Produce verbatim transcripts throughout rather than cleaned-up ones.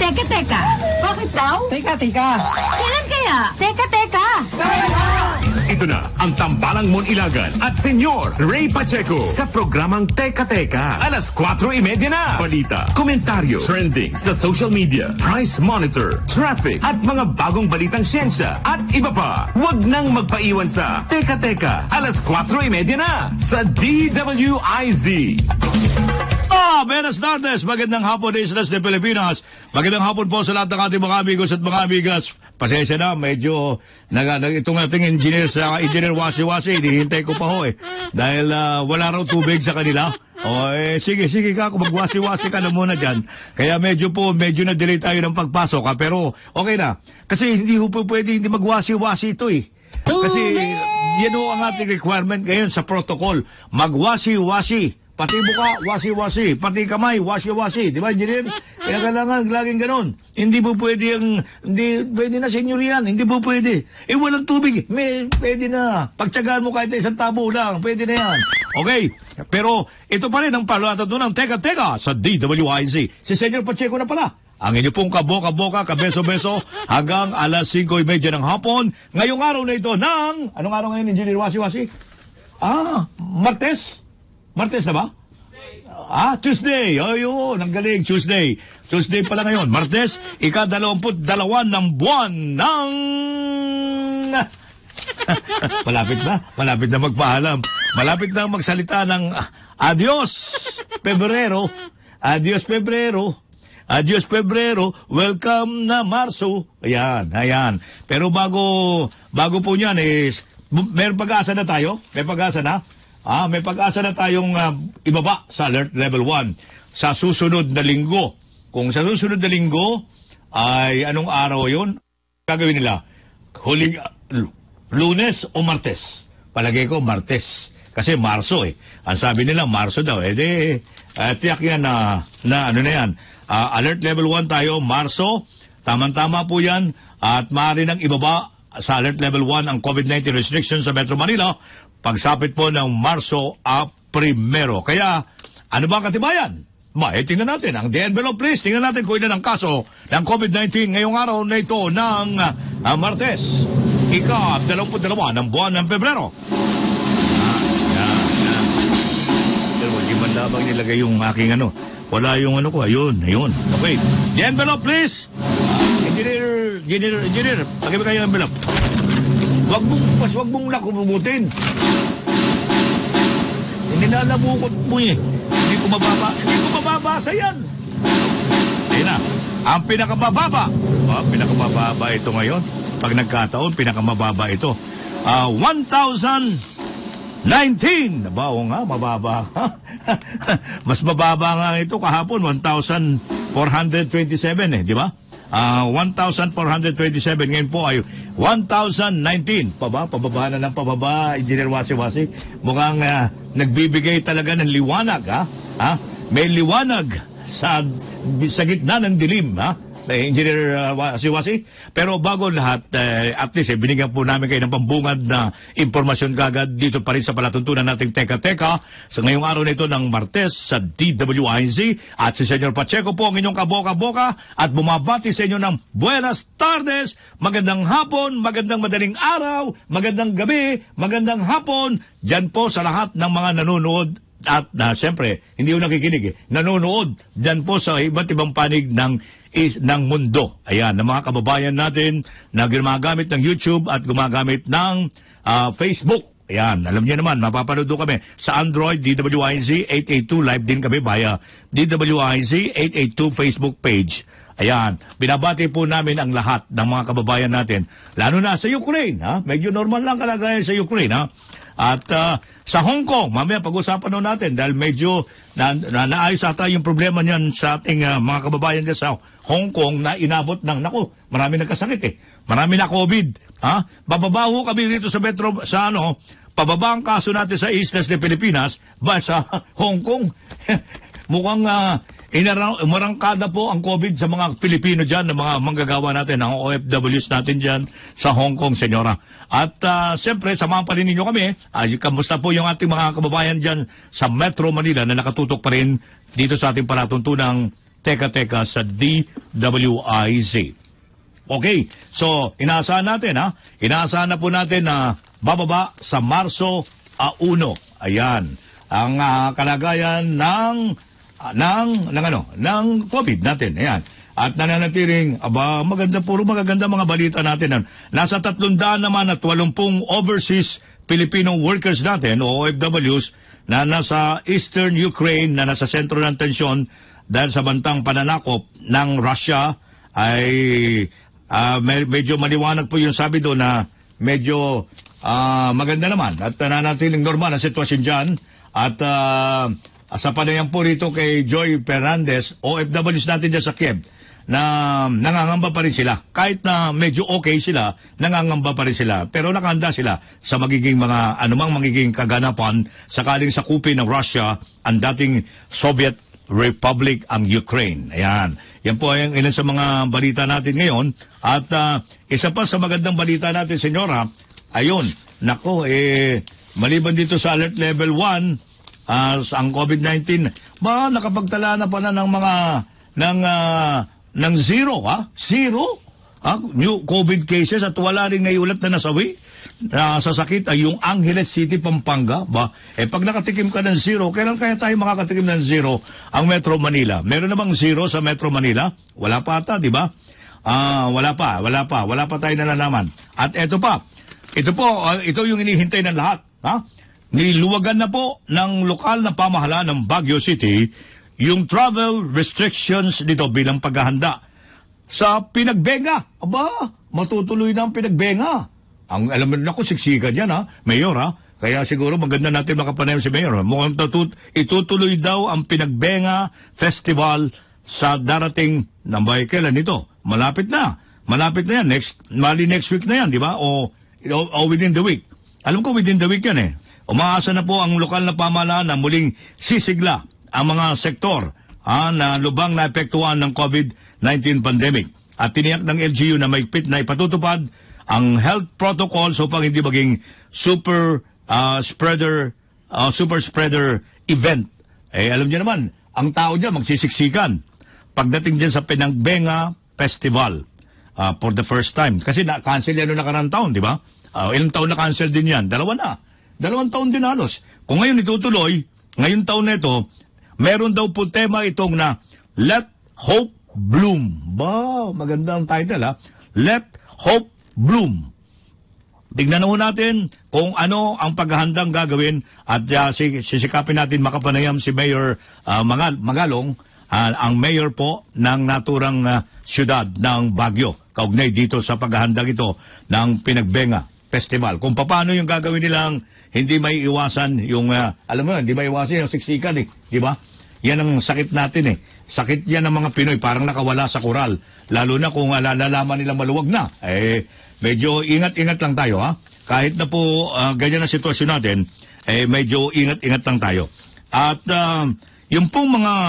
Teka, teka. Bakit daw? Teka, teka. Kailan kaya? Teka, teka. Ito na ang tambalang Mon Ilagan at Senyor Ray Pacheco sa programang Teka Teka. Alas kwatro y media na. Balita, komentaryo, trending sa social media, price monitor, traffic at mga bagong balitang siyensya at iba pa. Huwag nang magpaiwan sa Teka Teka. Alas kwatro y media na sa D W I Z. Ah, buenas tardes. Magandang hapon, Islas de Pilipinas. Magandang hapon po sa lahat ng ating mga amigos at mga amigas. Pasensya na, medyo nag, nag, itong ating engineer sa engineer wasi-wasi, hinihintay ko pa ho eh. Dahil uh, wala raw tubig sa kanila. O eh, sige, sige ka, kung magwasi-wasi ka na muna dyan. Kaya medyo po, medyo na-delay tayo ng pagpasok ha. Pero okay na. Kasi hindi po pwede hindi magwasi-wasi ito eh. Kasi yan ho ang ating requirement ngayon sa protocol. Magwasi-wasi. Pati buka, wasi-wasi. Pati kamay, wasi-wasi. Di ba, engineer? Kaya kailangan laging ganon. Hindi po pwede yung, hindi pwede na senyor yan. Hindi po pwede. Eh, walang tubig. May, pwede na. Pagtsagaan mo kahit isang tabo lang. Pwede na yan. Okay. Pero, ito pa rin ang palato doon ng teka-teka sa D W I Z. Si Senyor Pacheco na pala. Ang inyo pong kaboka-boka, kabeso-beso, hanggang alas singko y media ng hapon. Ngayong araw na ito ng, anong araw ngayon, engineer wasi-wasi? Ah, Martes? Martes na ba? Tuesday. Ah, Tuesday. Oh, yun. Ang galing. Tuesday. Tuesday pala ngayon. Martes, ika-dalawamput dalawa ng buwan ng... Malapit na. Malapit na magpaalam. Malapit na magsalita ng adios, Pebrero. Adios, Pebrero. Adios, Pebrero. Welcome na Marso. Ayan, ayan. Pero bago, bago po niyan is, may pag-asa na tayo? May pag-asa na? Ah, may pag-asa na tayong uh, ibaba sa Alert Level one sa susunod na linggo. Kung sa susunod na linggo ay anong araw yun? Gagawin nila? Huling uh, Lunes o Martes? Palagay ko Martes. Kasi Marso eh. Ang sabi nila Marso daw. Eh di, uh, tiyak yan na, na ano na yan. Uh, Alert Level one tayo, Marso. Tamang-tama po yan. At maaari nang ibaba sa Alert Level one ang COVID nineteen restrictions sa Metro Manila pagsapit po ng Marso a primero. Kaya, ano ba ang katibayan? Ma, eh, tingnan natin. Ang The Envelope, please. Tingnan natin kung ilan ang kaso ng COVID nineteen ngayong araw na ito ng uh, Martes. Ika-dalawamput dalawa ng buwan ng Pebrero. Ah, yan, yan. Pero hindi man labang nilagay yung aking ano. Wala yung ano ko. Ayun, ayun. Okay. The Envelope, please. Engineer, engineer, engineer. Pagkibig kayo yung envelope. Wag mong, mas wag mong lakumubutin. Hindi na nabukot mo eh. Hindi ko mababa, hindi ko mababasa yan. Ayun na, ang pinakamababa. Oh, pinakamababa ito ngayon. Pag nagkataon, pinakamababa ito. Uh, one thousand nineteen. Nabaw nga, mababa. Mas mababa nga ito kahapon, one thousand four hundred twenty-seven eh, di ba? Uh, one thousand four hundred twenty-seven. Ngayon po ay one thousand nineteen. Paba, pababa na ng pababa, Engineer Wasi-Wasi. Mukhang uh, nagbibigay talaga ng liwanag, ha? ha? May liwanag sa, sa gitna ng dilim, ha? Engineer uh, Wasi-Wasi. Pero bago lahat, uh, at least eh, binigyan po namin kayo ng pambungad na impormasyon kagad dito pa rin sa palatuntunan nating Teka-Teka sa ngayong araw na ito ng Martes sa D W I Z. At si Senyor Pacheco po ang inyong kaboka-boka at bumabati sa inyo ng Buenas Tardes, magandang hapon, magandang madaling araw, magandang gabi, magandang hapon, dyan po sa lahat ng mga nanonood. At na uh, siyempre, hindi ko nakikinig eh, nanonood dyan po sa iba't ibang panig ng is ng mundo. Ayan, ng mga kababayan natin na gumagamit ng YouTube at gumagamit ng uh, Facebook. Ayan, alam niyo naman, mapapanood kami sa Android, D W I Z eight eighty-two, live din kami via D W I Z eight eighty-two Facebook page. Ayan, binabati po namin ang lahat ng mga kababayan natin, lalo na sa Ukraine, ha? Medyo normal lang kalagayan sa Ukraine, ha? At uh, sa Hong Kong, mamaya pag-usapan na natin dahil medyo na, na, naayos ata yung problema niyan sa ating uh, mga kababayan dyan sa Hong Kong na inabot ng, naku, marami nagkasakit eh. Marami na COVID. Ha? Bababaho kami dito sa Metro, sa ano, pababa ang kaso natin sa Islas de Pilipinas, ba sa Hong Kong. Mukhang uh, Inara- umarangkada po ang COVID sa mga Pilipino dyan, ng mga manggagawa natin, ang O F Ws natin dyan sa Hong Kong, senyora. At uh, siyempre, samahan pa rin ninyo kami. Uh, kamusta po yung ating mga kababayan dyan sa Metro Manila na nakatutok pa rin dito sa ating palatuntunang teka-teka sa D W I Z. Okay, so inaasahan natin ha, inaasahan na po natin na bababa sa Marso uh, uno. Ayan, ang uh, kalagayan ng, uh, ng, ng, ano, ng COVID natin. Ayan. At nananatiling, aba, maganda, puro magaganda mga balita natin. Nasa tatlong daan naman at walumpung overseas Filipino workers natin, o O F Ws, na nasa Eastern Ukraine, na nasa sentro ng tensyon dahil sa bantang pananakop ng Russia, ay uh, medyo maliwanag po yung sabi doon na medyo uh, maganda naman at nananatiling normal ang sitwasyon dyan. At uh, sa panayam po rito kay Joy Fernandez, O F Ws natin dyan sa Kiev, na nangangamba pa rin sila. Kahit na medyo okay sila, nangangamba pa rin sila. Pero nakahanda sila sa magiging mga, anumang magiging kaganapan sakaling sakupin ng Russia ang dating Soviet Republic ang Ukraine. Ayan. Yan po ay ilan sa mga balita natin ngayon. At uh, isa pa sa magandang balita natin, senyora, ayun, nako, eh, maliban dito sa alert level one, uh, ang COVID nineteen, ba nakapagtala na pa na ng mga, ng, uh, ng zero, ha? Zero? Ha? New COVID cases at wala rin ngayulat na nasawi na sa sakit ay yung Angeles City, Pampanga. Ba? Eh, pag nakatikim ka ng zero, kailan kaya tayo makakatikim ng zero ang Metro Manila? Meron na bang zero sa Metro Manila? Wala pa ata, di ba? Ah, wala pa, wala pa, wala pa tayo nalalaman. At eto pa, ito po, uh, ito yung inihintay ng lahat, ha? Niluwagan na po ng lokal na pamahalaan ng Baguio City yung travel restrictions dito bilang paghahanda sa Pinagbenga. Aba, matutuloy na ang Pinagbenga. Ang alam mo na ko, siksikan yan, ha, Mayor, ha? Kaya siguro maganda natin makapanayam si Mayor. Mukhang tutut itutuloy daw ang Pinagbenga Festival sa darating ng bay. Kailan ito? Malapit na. Malapit na yan. Next, mali next week na yan, di ba? O, o, o within the week. Alam ko within the week yan, eh. Umaasa na po ang lokal na pamahalaan na muling sisigla ang mga sektor ah, na lubang na epektuhan ng COVID nineteen pandemic. At tiniyak ng L G U na maigpit na ipatutupad ang health protocols upang hindi maging super uh, spreader uh, super spreader event. Eh, alam niyo naman, ang tao dyan magsisiksikan pagdating dyan sa Pinagbenga Festival uh, for the first time. Kasi na-cancel yan noong nakarang taon, di ba? Uh, ilang taon na-cancel din yan? Dalawa na. Dalawang taon din halos. Kung ngayon itutuloy, ngayon taon na ito, meron daw po tema itong na Let Hope Bloom. Ba, maganda ang title, ha? Let Hope Bloom. Tignan ho natin kung ano ang paghahandang gagawin at uh, sisikapin natin makapanayam si Mayor uh, Magal Magalong, uh, ang mayor po ng naturang uh, siyudad ng Baguio, kaugnay dito sa paghahandang ito ng Pinagbenga Festival. Kung paano yung gagawin nilang hindi may iwasan yung, uh, alam mo, hindi may iwasan yung siksikan, eh, di ba? Yan ang sakit natin, eh. Sakit yan ng mga Pinoy, parang nakawala sa koral. Lalo na kung uh, lalalaman nila maluwag na. Eh, medyo ingat-ingat lang tayo, ha? Kahit na po uh, ganyan ang sitwasyon natin, eh, medyo ingat-ingat lang tayo. At uh, yung pong mga,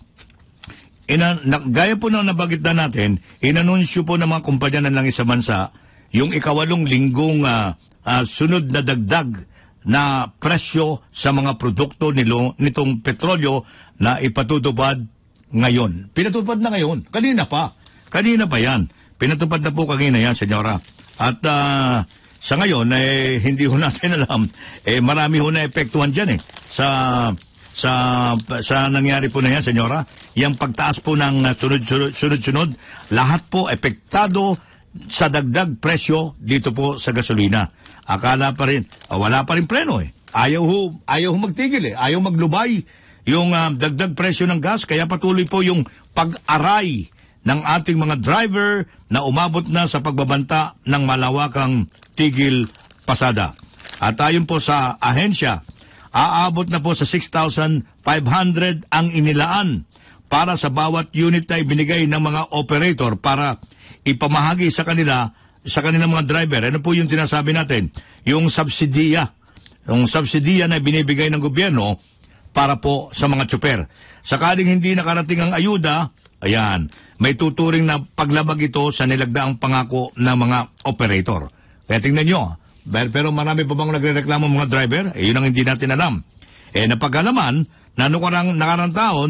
ina, na, gaya po na nabagit na natin, inanunsyo po ng mga kumpanya ng langis sa bansa, yung ikawalong linggong uh, uh, sunod na dagdag na presyo sa mga produkto nilo, nitong petrolyo na ipatutupad ngayon. Pinatupad na ngayon. Kanina pa. Kanina pa yan. Pinatupad na po kanina yan, senyora. At uh, sa ngayon, eh, hindi ho natin alam. Eh, marami ho na epektuhan dyan, eh. Sa, sa, sa nangyari po na yan, senyora. Yung pagtaas po ng sunod-sunod, lahat po epektado sa dagdag presyo dito po sa gasolina. Akala pa rin, uh, wala pa rin preno, eh. Ayaw ho, ayaw ho magtigil, eh. Ayaw maglubay yung uh, dagdag presyo ng gas, kaya patuloy po yung pag-aray ng ating mga driver na umabot na sa pagbabanta ng malawakang tigil pasada. At ayon po sa ahensya, aabot na po sa six thousand five hundred ang inilaan para sa bawat unit na ibinigay ng mga operator para ipamahagi sa kanila, sa kanilang mga driver. Ano po yung tinasabi natin? Yung subsidiya. Yung subsidiya na binibigay ng gobyerno para po sa mga tsuper. Sakaling hindi nakarating ang ayuda, ayan, may tuturing na paglabag ito sa nilagdaang pangako ng mga operator. Kaya tingnan nyo, pero marami pa bang nagre-reklamo mga driver? Eh, yun ang hindi natin alam. Eh, napag-alaman, na nakarang, nakarang taon,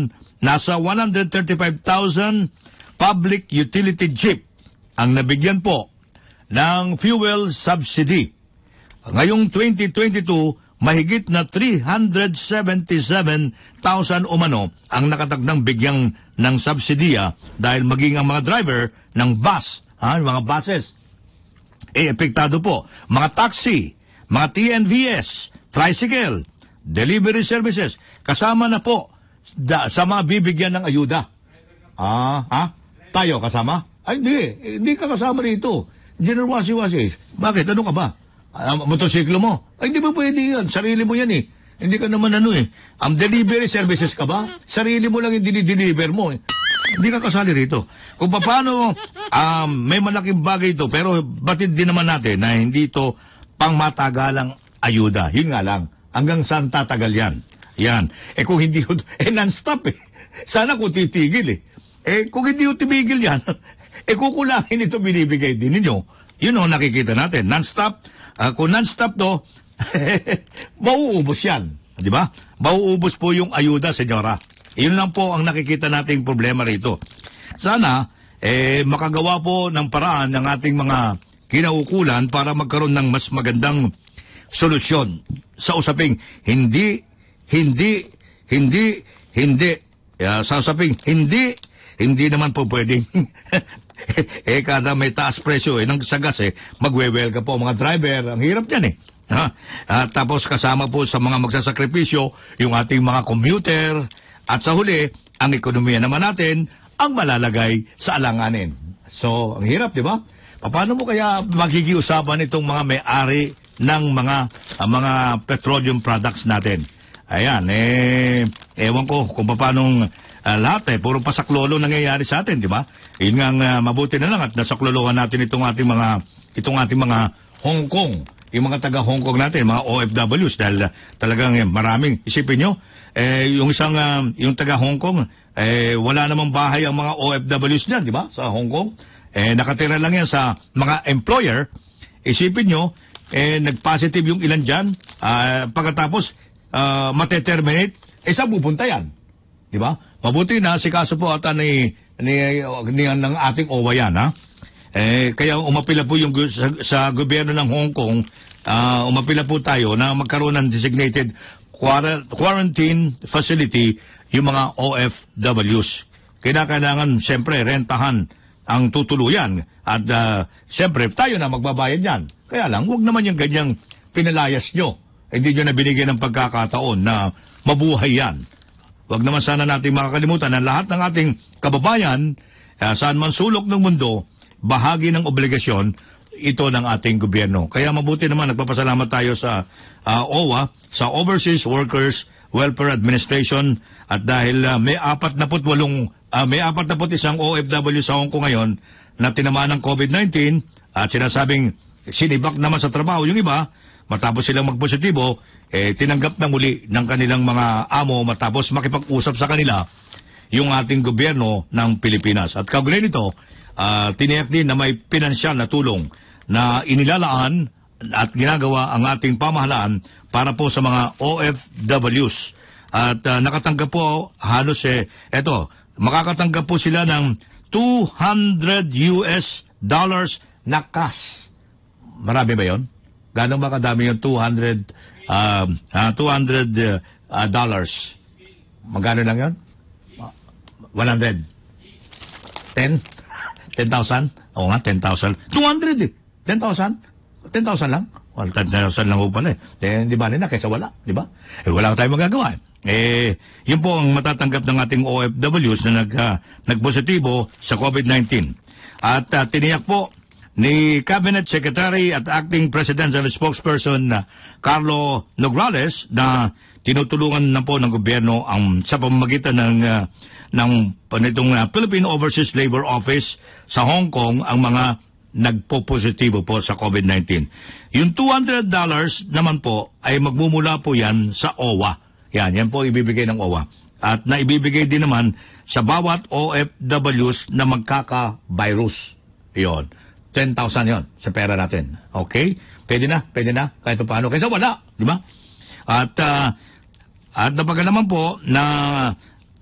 nasa one hundred thirty-five thousand public utility jeep ang nabigyan po ng fuel subsidy. Ngayong twenty twenty-two, mahigit na three hundred seventy-seven thousand umano ang nakatagnang bigyang ng subsidiya dahil maging ang mga driver ng bus, ha, mga buses, eh, epektado po. Mga taxi, mga T N V S, tricycle, delivery services, kasama na po da, sa mga bibigyan ng ayuda. Ah, ha? Tayo kasama? Ay, hindi. Hindi ka kasama rito. General Wasi-Wasi. Bakit? Ano ka ba? Uh, motosiklo mo? Ay, hindi ba pwede yan? Sarili mo yan eh. Hindi ka naman ano eh. Ang delivery services ka ba? Sarili mo lang yung dinideliver mo eh. Hindi ka kasali rito. Kung paano, um, may malaking bagay ito, pero batid din naman natin na hindi ito pang matagalang ayuda. Yun nga lang. Hanggang saan tatagal yan? Yan. Eh kung hindi, eh non-stop eh. Sana kung titigil eh. Eh kung hindi yung tumigil yan, eh kukulangin ito binibigay din ninyo. Yun o nakikita natin. Non-stop. Uh, kung non-stop to, mauubos yan. Di ba? Mauubos po yung ayuda, senyora. Yun lang po ang nakikita nating problema rito. Sana, eh, makagawa po ng paraan ng ating mga kinaukulan para magkaroon ng mas magandang solusyon sa usaping hindi, hindi, hindi, hindi, uh, sa usaping hindi, hindi naman po pwedeng eh kada may taas presyo eh, ng sagas eh, magwewel ka po mga driver. Ang hirap yan eh. Ha? At tapos kasama po sa mga magsasakripisyo yung ating mga commuter at sa huli, ang ekonomiya naman natin ang malalagay sa alanganin. So, ang hirap, di ba? Paano mo kaya magigiusapan itong mga may-ari ng mga uh, mga petroleum products natin? Ayan, eh, ewan ko kung paano uh, lahat eh, puro pasaklolo nangyayari sa atin, di ba? Yun nga uh, mabuti na lang at nasaklolohan natin itong ating mga, itong ating mga Hong Kong, yung mga taga Hong Kong natin, mga O F Ws, dahil uh, talagang eh, maraming, isipin nyo, eh, yung isang, uh, yung taga Hong Kong, eh, wala namang bahay ang mga O F Ws niyan, di ba, sa Hong Kong? Eh, nakatira lang yan sa mga employer. Isipin nyo, eh, nag-positive yung ilan dyan, uh, pagkatapos, uh, mateterminate, eh, saan pupunta yan? Di ba? Mabuti na, si kaso po ata ni, ni, ni, ng ating O W A yan, ha? Eh, kaya umapila po yung sa, sa gobyerno ng Hong Kong, uh, umapila po tayo na magkaroon ng designated quarantine facility yung mga O F Ws. Kailangan, siyempre, rentahan ang tutuluyan. At, uh, siyempre, tayo na magbabayad yan. Kaya lang, huwag naman yung ganyang pinalayas nyo. Hindi nyo na binigyan ng pagkakataon na mabuhay yan. Huwag naman sana natin makakalimutan na lahat ng ating kababayan, uh, saan man sulok ng mundo, bahagi ng obligasyon ito ng ating gobyerno. Kaya mabuti naman, nagpapasalamat tayo sa uh, O W A, sa Overseas Workers Welfare Administration, at dahil uh, may apat na putwalong, uh, may apat na put isang O F W sa Hong Kong ngayon na tinamaan ng COVID nineteen at sinasabing sinibak naman sa trabaho yung iba, matapos silang magpositibo, eh, tinanggap na muli ng kanilang mga amo matapos makipag-usap sa kanila yung ating gobyerno ng Pilipinas. At kaugnay nito, Uh, tiniyak din na may pinansyal na tulong na inilalaan at ginagawa ang ating pamahalaan para po sa mga O F Ws. At uh, nakatanggap po halos eh, eto, makakatanggap po sila ng two hundred U S dollars na cash. Marami ba yun? Gano'n ba kadami yung two hundred, uh, uh, two hundred uh, dollars? Magkano lang yun? one hundred? ten? ten thousand? Oo nga, ten thousand. two hundred eh. ten thousand? ten thousand lang? Well, ten thousand lang po pala eh. Eh, di ba nila, kaysa wala, di ba? Eh, wala tayong magagawa eh. Eh, yun po ang matatanggap ng ating O F Ws na nag, uh, nagpositibo sa COVID nineteen. At uh, tiniyak po ni Cabinet Secretary at Acting Presidential Spokesperson uh, Carlo Nograles na tinutulungan na po ng gobyerno ang sa pamamagitan ng uh, ng panitong uh, Philippine Overseas Labor Office sa Hong Kong ang mga nagpo-positibo po sa COVID nineteen. Yung two hundred dollars naman po ay magmumula po yan sa O W A. Yan, yan po ibibigay ng O W A. At naibibigay din naman sa bawat O F Ws na magkaka-virus. Yun. ten thousand yon sa pera natin. Okay? Pwede na, pwede na. Kahit pa paano. Kaysa wala. Di ba? At, uh, at napaga naman po na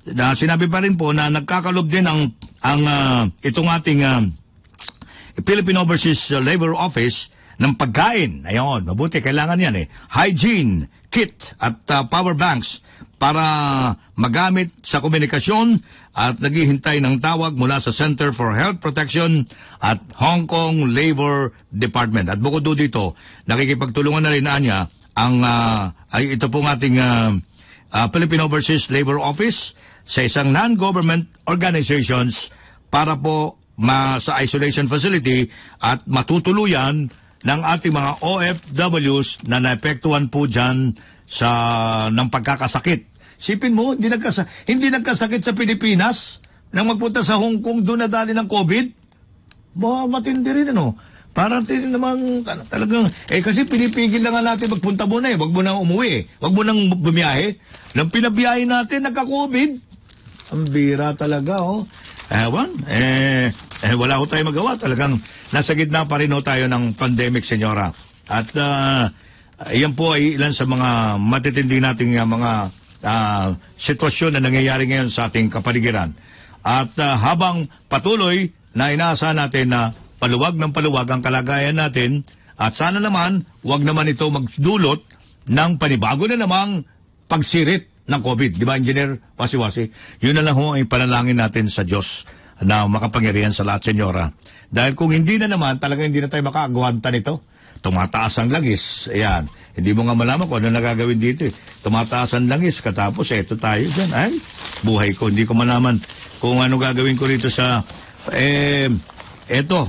na sinabi pa rin po na nagkakalob din ang, ang uh, itong ating uh, Philippine Overseas Labor Office ng pagkain. Ayun, mabuti, kailangan yan eh. Hygiene, kit at uh, power banks para magamit sa komunikasyon at naghihintay ng tawag mula sa Center for Health Protection at Hong Kong Labor Department. At bukod doon dito, nakikipagtulungan na rin na niya ang uh, ay ito pong ating uh, uh, Philippine Overseas Labor Office sa isang non-government organizations para po ma sa isolation facility at matutuluyan ng ating mga O F Ws na naepektuhan po dyan sa ng pagkakasakit. Sipin mo, hindi, nagkasa, hindi nagkasakit sa Pilipinas nang magpunta sa Hong Kong, doon nadali ng COVID. Ba, matindi rin, ano? Parang din namang talagang, eh kasi pinipigil na nga natin magpunta muna eh. Wag mo nang umuwi eh. Wag mo nang bumiyahe. Nang pinabiyahe natin, nagka-COVID. Ang bira talaga, oh. Ewan, eh, eh, wala ko tayo magawa. Talagang nasa gitna pa rin ho tayo ng pandemic, senyora. At, uh, yan po ay ilan sa mga matitindi nating uh, mga Uh, sitwasyon na nangyayari ngayon sa ating kapaligiran. At uh, habang patuloy na inaasahan natin na paluwag ng paluwag ang kalagayan natin at sana naman wag naman ito magdulot ng panibago na namang pagsirit ng COVID. Di ba, Engineer Wasi-Wasi? Yun na lang ho ang panalangin natin sa Diyos na makapangyarihan sa lahat, senyora. Dahil kung hindi na naman, talagang hindi na tayo makaagwanta nito. Tumataas ang langis. Ayan. Hindi mo nga malaman kung ano nagagawin dito eh. Tumataas ang langis. Katapos, eto tayo dyan. Ay, buhay ko. Hindi ko malaman kung ano gagawin ko rito sa... Eh, eto.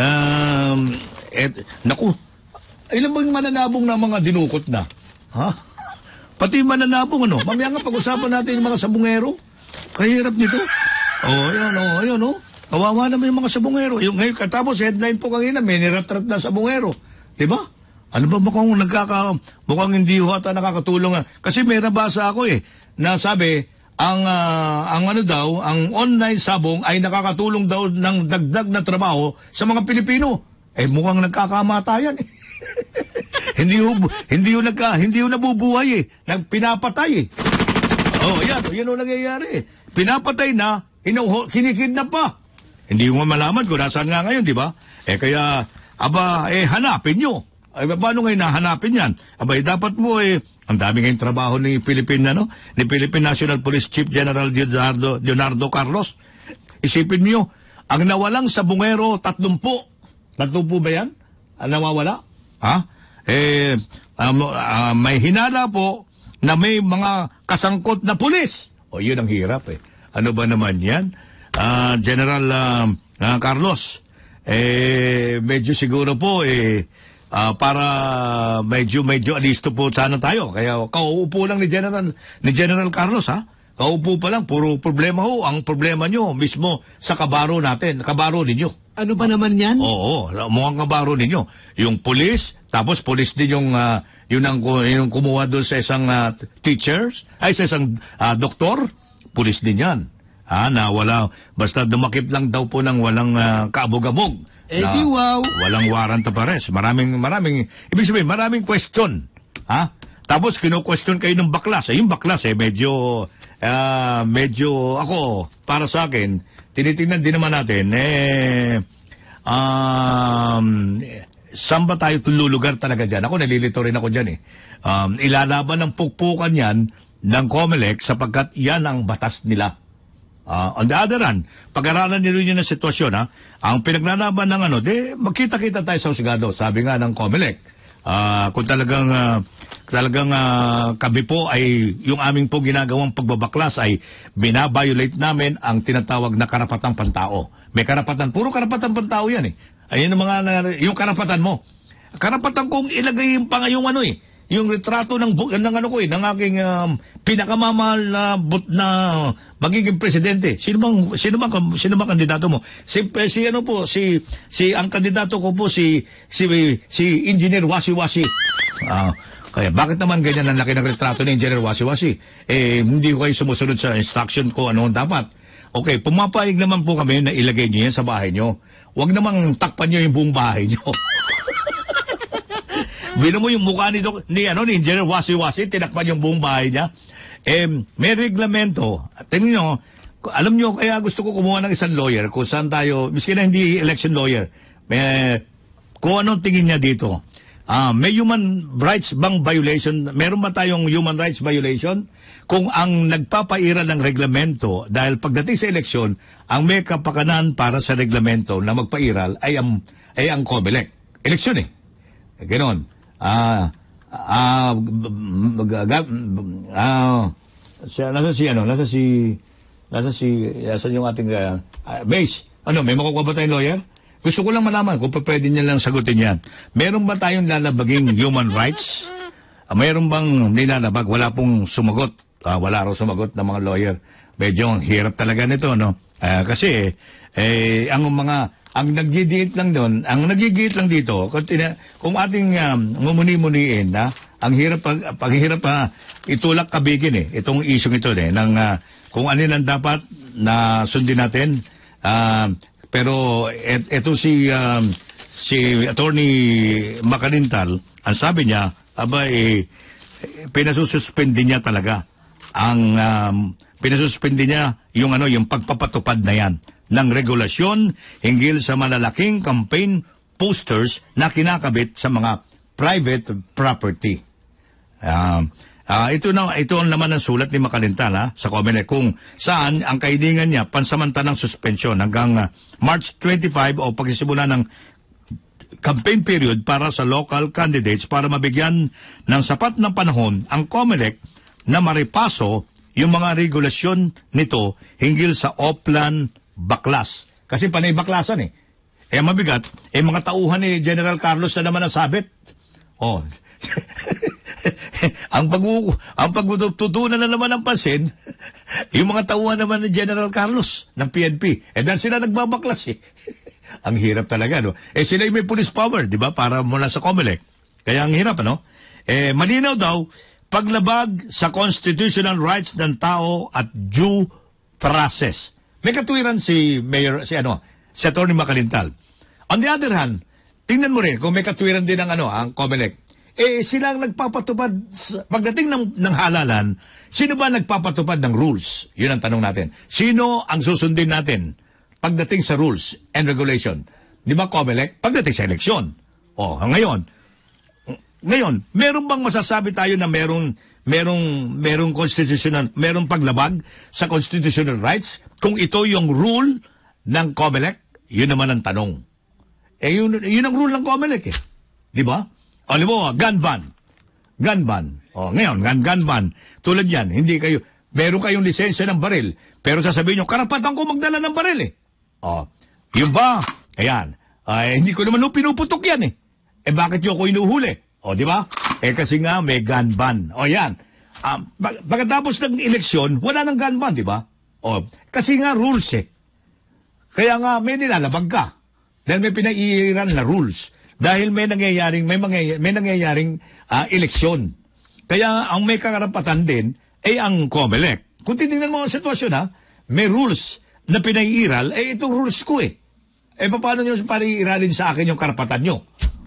Um, et, naku. Ilan bang mananabong na mga dinukot na? Ha? Pati mananabong ano? Mamaya nga pag-usapan natin yung mga sabungero. Kahirap nito. Oh, ayan, oh, ayan, oh. Kawawa naman yung mga sabungero. Yung, ngayon, katapos, headline po kanina, may niratrat na sabungero. Diba? Ano ba mukhang nagkaka... Mukhang hindi ho ata nakakatulong. Kasi may nabasa ako eh, na sabi, ang, uh, ang ano daw, ang online sabong ay nakakatulong daw ng dagdag na trabaho sa mga Pilipino. Eh mukhang nagkakamatayan eh. hindi ho, hindi ho, nagka, hindi ho nabubuhay eh. Pinapatay eh. Oh, yan. Yan ho nangyayari eh. Pinapatay na, hinuho, kinikidnap pa. Hindi mo malaman kung nasaan nga ngayon, di ba? Eh kaya... Aba, eh, hanapin nyo. Ay, paano ngayon nahanapin yan? Aba, eh, dapat mo, eh, ang dami ngayong trabaho ni Philippine, ano, ni Philippine National Police Chief General Leonardo, Leonardo Carlos. Isipin niyo, ang nawalang sabungero, tatlumpu. Tatlumpu ba yan? Ang nawawala? Ha? Eh, um, uh, may hinala po na may mga kasangkot na pulis. O, yun ang hirap, eh. Ano ba naman yan? Uh, General uh, uh, Carlos, eh, medyo siguro po, eh, uh, para medyo, medyo alisto po sana tayo. Kaya, kauupo lang ni General, ni General Carlos, ha? Kauupo pa lang, puro problema ho. Ang problema nyo, mismo sa kabaro natin, kabaro ninyo. Ano ba naman yan? Oo, mukhang kabaro ninyo. Yung police, tapos police din yung, uh, yun ang, yung kumuha doon sa isang uh, teachers, ay sa isang uh, doktor, police din yan. Ah, na wala, basta dumakip lang daw po ng walang uh, kaabog-abog. Eh di wow. Walang warrant of arrest. Maraming, maraming, ibig sabihin, maraming question. Ha? Tapos, kino-question kayo ng baklas. Eh, yung baklas, eh, medyo, uh, medyo, ako, para sa akin, tinitingnan din naman natin, eh, um, saan ba tayo tululugar talaga dyan? Ako, nalilito rin ako dyan, eh. Um, ilalaban ng pukpukan yan ng COMELEC sapagkat yan ang batas nila. Uh, on the other hand, pag-aralan nyo yun ng sitwasyon, ha, ang pinaglalaban ng ano, de, magkita-kita tayo sa husgado, sabi nga ng COMELEC. Uh, kung talagang, uh, talagang uh, kami po ay, yung aming po ginagawang pagbabaklas ay binabiolate namin ang tinatawag na karapatang pantao. May karapatan, puro karapatan pantao yan eh. Ayun ang mga, yung karapatan mo. Karapatan kong ilagay yung pang yung ano eh, yung retrato ng, ng ano ko eh, ng aking um, pinakamamahal na but na magiging presidente. Sino bang sino bang sino bang kandidato mo? Si si ano po, si si ang kandidato ko po si si si Engineer Wasi-Wasi. Ah, kaya bakit naman ganyan ang laki ng retrato ni Engineer Wasi-Wasi? Eh hindi ko kayo sumusunod sa instruction ko ano dapat. Okay, pumapayag naman po kami na ilagay niyo yan sa bahay niyo. Huwag namang takpan niyo yung buong bahay niyo. Bino mo yung mukha ni, ni, ano, ni Engineer Wasi-Wasi, tinakpan yung buong bahay niya. Eh, may reglamento. Tingnan nyo, alam nyo, kaya gusto ko kumuha ng isang lawyer kung saan tayo, miski na hindi election lawyer, may, kung anong tingin niya dito. Ah, may human rights bang violation? Meron ba tayong human rights violation? Kung ang nagpapaira ng reglamento, dahil pagdating sa eleksyon, ang may kapakanan para sa reglamento na magpairal ay ang, ay ang COMELEC. Eleksyon eh. Ganon. Ah, ah, ah, siya, nasa si, ano, nasa si, nasa si, nasa yung ating, uh, uh, base. Ano, may makukuha ba tayong lawyer? Gusto ko lang malaman kung pa pwede niya lang sagutin yan. Meron ba tayong lalabaging human rights? Uh, meron bang nilalabag? Wala pong sumagot. Uh, wala raw sumagot ng mga lawyer. Medyo hirap talaga nito, no? Uh, kasi, eh, ang mga, ang naggigiit lang doon, ang naggigiit lang dito, kung, tina, kung ating um, mumuni-muniin, na, ang hirap, pag, paghihirap pa, itulak kabigin eh, itong isyong ito eh, ng, uh, kung ano lang dapat na sundin natin, uh, pero et, eto si, um, si Attorney Macalintal, ang sabi niya, aba eh, pinasususpindi niya talaga, ang, um, pinasuspindi niya yung ano, yung pagpapatupad na yan ng regulasyon hinggil sa malalaking campaign posters na kinakabit sa mga private property. Uh, uh, ito na ito ang naman ang sulat ni Macalintal ha, sa COMELEC kung saan ang kahilingan niya pansamantalang suspensyon hanggang uh, March twenty-fifth o pagsisimula ng campaign period para sa local candidates para mabigyan ng sapat ng panahon ang COMELEC na maripaso yung mga regulasyon nito hinggil sa Oplan baklas. Kasi panay baklasan eh. Eh mabigat, eh mga tauhan ni General Carlos na naman ang sabit. Oh. ang pag ang pagtutunan na naman ng pansin, yung mga tauhan naman ni General Carlos ng P N P. Eh dahil sila nagbabaklas eh. Ang hirap talaga, no? Eh sila yung may police power, di ba? Para mula sa COMELEC. Kaya ang hirap, ano? Eh malinaw daw, paglabag sa constitutional rights ng tao at due process. May katuwiran si Mayor, si ano, si Attorney Macalintal. On the other hand, tingnan mo rin, kung may katuwiran din ng ano, ang COMELEC, eh silang nagpapatupad, pagdating ng, ng halalan, sino ba nagpapatupad ng rules? Yun ang tanong natin. Sino ang susundin natin pagdating sa rules and regulation? Di ba COMELEC? Pagdating sa eleksyon. O, ngayon, ngayon, meron bang masasabi tayo na merong merong merong constitutional, merong paglabag sa constitutional rights kung ito yung rule ng COMELEC? Yun naman ang tanong. Eh yun, yun ang rule ng COMELEC eh. Di ba? Alam mo, gun ban. Gun ban. O ngayon, gun, gun ban. Tulad yan, hindi kayo, meron kayong lisensya ng baril, pero sasabihin nyo, karapatan ko magdala ng baril eh. O, yun ba? Ayan. Ay, hindi ko naman no, pinuputok yan eh. Eh bakit nyo ako inuhuli? O, di ba? Eh kasi nga may gun ban. O yan. Um, pag, pagkatapos ng eleksyon, wala nang gun ban, di ba? O, kasi nga rules eh. Kaya nga may nilalabag ka. Dahil may pinaiiran na rules. Dahil may nangyayaring, may, mangyay, may nangyayaring uh, eleksyon. Kaya ang may karapatan din ay ang COMELEC. Kung titingnan mo ang sitwasyon ha, may rules na pinaiiral, eh itong rules ko eh. Eh paano nyo paniiralin sa akin yung karapatan nyo?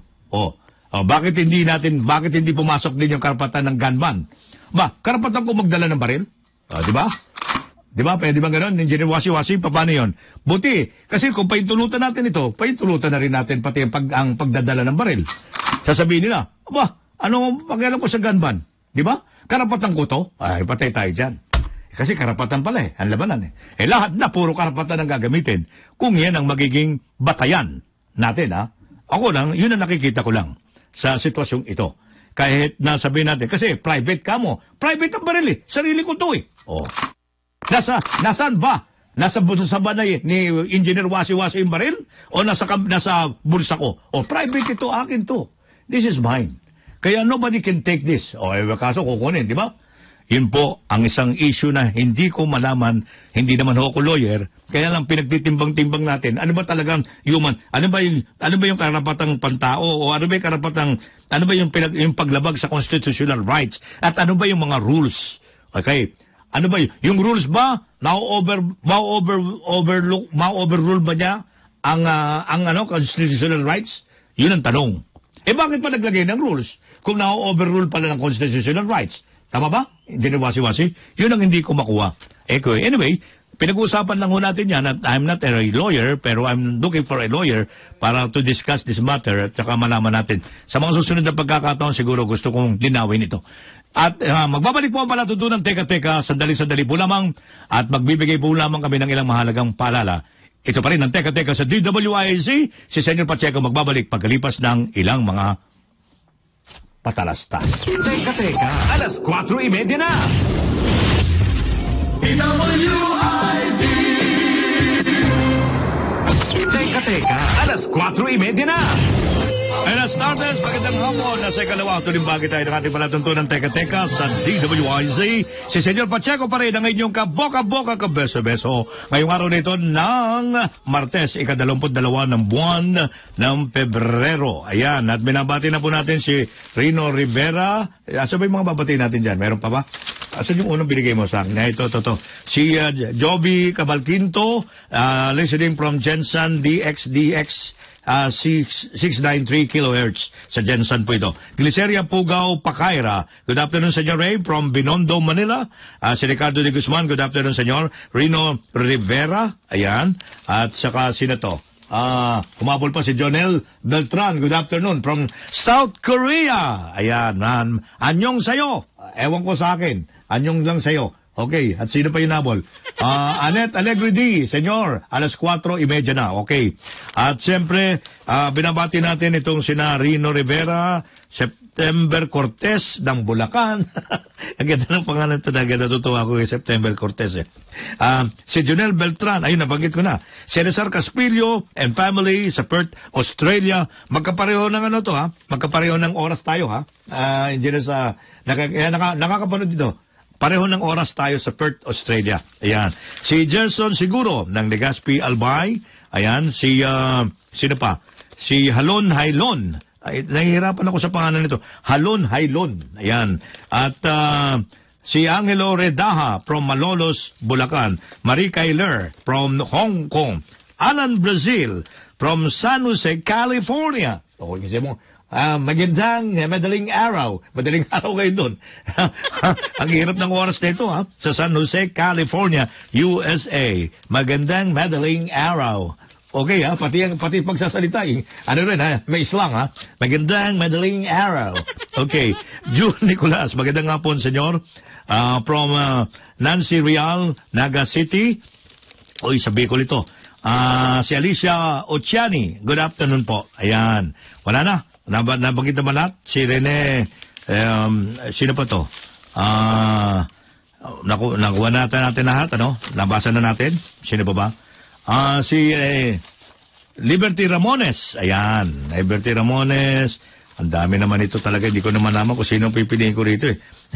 O, Oh, bakit hindi natin, bakit hindi pumasok din yung karapatan ng gunman? Ba, karapatan ko magdala ng baril? Oh, di ba? Di ba? Pwede ba gano'n? Engineer Wasi-Wasi, paano yun? Buti, kasi kung paintulutan natin ito, paintulutan na rin natin pati ang, pag, ang pagdadala ng baril. Sasabihin nila, aba, ano pakialam ko sa gunman? Di ba? Karapatan ko to? Ay, patay tayo dyan. Kasi karapatan pala eh, ang labanan eh. Eh lahat na puro karapatan ang gagamitin kung yan ang magiging batayan natin ha. Ako lang, yun ang nakikita ko lang sa sitwasyong ito. Kahit nasabihin natin, kasi private ka mo. Private ang baril eh. Sarili ko to eh. Oh. Nasa, nasaan ba? Nasa bulsa ba na ni Engineer Wasi-Wasi yung baril? O nasa, nasa bulsa ko? O private ito, akin to. This is mine. Kaya nobody can take this. O eh, kaso kukunin, di ba? Yun po ang isang issue na hindi ko malaman, hindi naman ako lawyer, kaya lang pinagtitimbang-timbang natin, ano ba talagang human, ano ba yung, ano ba yung karapatang pantao, o ano ba yung karapatang, ano ba yung, pinag, yung paglabag sa constitutional rights, at ano ba yung mga rules. Okay? Ano ba yun? Yung rules ba, na-over, ma-over, overlook, ma-overrule ba niya ang, uh, ang ano, constitutional rights? Yun ang tanong. Eh bakit pa naglagay ng rules kung na-overrule pala ng constitutional rights? Tama ba? Hindi na wasi-wasi. Yun ang hindi ko makuha. Anyway, pinag-uusapan lang ho natin yan at I'm not a lawyer pero I'm looking for a lawyer para to discuss this matter at saka malaman natin. Sa mga susunod na pagkakataon siguro gusto kong linawin ito. At uh, magbabalik po ang palatutunan Teka-Teka, sandali-sandali po lamang at magbibigay po lamang kami ng ilang mahalagang paalala. Ito pa rin ang Teka-Teka sa D W I Z. Si Senyor Pacheco magbabalik pagkalipas ng ilang mga patalastas. Teka-Teka, alas kwatro y media na. D W I Z. Teka-Teka, alas kwatro y media na. And as starters, magandang hapon. Nasa ikalawa, tulimbagi tayo ng ating palatuntunan Teka-Teka sa D W I Z. Si Senyor Pacheco pa rin ang inyong kaboka-boka kabeso-beso. Ngayong araw nito ng Martes, ikadalawamput dalawa ng buwan ng Pebrero. Ayan, at binabati na po natin si Rino Rivera. Asa ba yung mga babati natin dyan? Meron pa ba? Asan yung unang binigay mo sa akin? Ito, ito, ito. Si uh, Joby Cabalquinto, uh, listening from Jensen D X D X. Uh, six ninety-three kilohertz sa Jensen po ito. Gliceria Pugaw Pacaira, good afternoon, Senyor Ray, from Binondo, Manila. Uh, si Ricardo de Guzman, good afternoon, Senyor. Rino Rivera, ayan. At saka sino to? Uh, kumabol pa si Jonel Beltran, good afternoon, from South Korea. Ayan, man. Anyong sayo. Ewan ko sa akin. Anyong lang sayo. Okay, at sino pa yung nabol? Uh, Annette Alegre D, Senyor, alas kwatro y media na, okay. At siyempre, uh, binabati natin itong sina Rino Rivera, September Cortez ng Bulacan. Ang ganda ng pangalan ito, natutuwa ako kay September Cortez eh. Uh, si Jonel Beltran, ayun, nabanggit ko na. Si Cesar Caspilio and family sa Perth, Australia. Magkapareho ng ano to ha? Magkapareho ng oras tayo ha? Uh, hindi na sa, naka, naka, nakakapanood dito. Pareho ng oras tayo sa Perth, Australia. Ayan. Si Gerson Siguro ng Legazpi, Albay. Ayan. Si, uh, sino pa? Si Halon Hailon. Ay, nahihirapan ako sa pangalan nito. Halon Hailon. Ayan. At uh, si Angelo Redaha from Malolos, Bulacan. Marie Kailer from Hong Kong. Alan Brazil from San Jose, California. O, kasi mo, Uh, magandang uh, madaling araw. Madaling araw kayo doon. Ang hirap ng oras na ito, ha? Sa San Jose, California, U S A. Magandang madaling araw. Okay, ha? Pati, pati pagsasalita, eh. Ano rin, ha? May slang, ha? Magandang madaling araw. Okay. June Nicolas, magandang hapon, senyor. Uh, from uh, Nancy Real, Naga City. Uy, sa Bicol ito. Uh, si Alicia Ochiani, good afternoon po. Ayan. Wala na. Nab nabanggit naman lahat. Si Rene, um, sino pa to? Ah, uh, naku nakuha natin natin lahat, ano? Nabasa na natin. Sino pa ba? Ah, uh, si eh, Liberty Ramones. Ayan, Liberty Ramones. Ang dami naman ito talaga. Hindi ko naman naman kung sino pipiliin ko rito eh.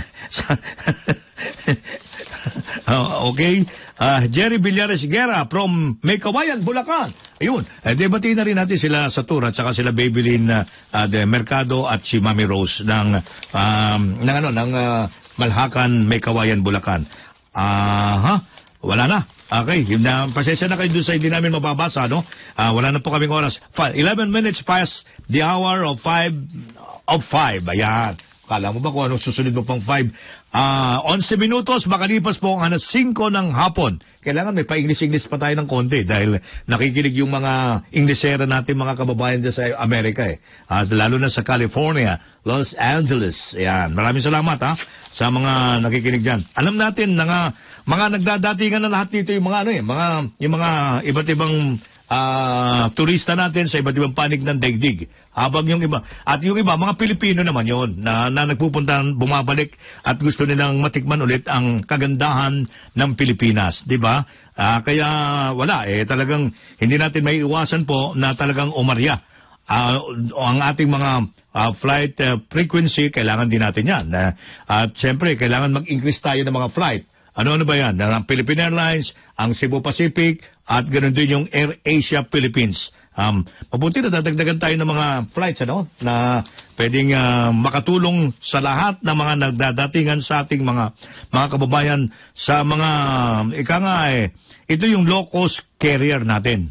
Uh, okay. Uh, Jerry Villares Guerra from Maykawayan, Bulacan. Ayun. Eh, debati na rin natin sila sa tour at saka sila Babylin uh, uh, de Mercado at si Mami Rose ng, um, ng, ano, ng uh, Malhakan, Maykawayan, Bulacan. Ah, uh, ha? Wala na. Okay. Yung na, pasensya na kayo doon sa hindi namin mababasa, no? Uh, wala na po kaming oras. eleven minutes past the hour of five of five. Ayan. Kala mo ba kung anong susunod mo pang five? Ah, uh, eleven minutos, makalipas po ang alas singko ng hapon. Kailangan may pa-English-English pa tayo ng konti dahil nakikinig yung mga Inglesera natin, mga kababayan dyan sa Amerika eh. At lalo na sa California, Los Angeles. Ayan. Maraming salamat ha sa mga nakikinig dyan. Alam natin na nga, mga nagdadatingan na lahat dito yung mga ano eh, mga, yung mga iba't ibang uh, turista natin sa iba't ibang panig ng daigdig. Habang yung iba, at yung iba, mga Pilipino naman yon na, na nagpupunta, bumabalik at gusto nilang matikman ulit ang kagandahan ng Pilipinas, di ba? Uh, kaya wala, eh talagang hindi natin may iwasan po na talagang umarya. Uh, ang ating mga uh, flight uh, frequency, kailangan din natin yan. Uh, at siyempre, kailangan mag-increase tayo ng mga flight. Ano-ano ba yan? Ang Philippine Airlines, ang Cebu Pacific, at ganoon din yung Air Asia Philippines. Um, mabuti na dadagdagan tayo ng mga flights ano na pwedeng uh, makatulong sa lahat ng mga nagdadatingan sa ating mga mga kababayan sa mga ika nga eh, ito yung low cost carrier natin.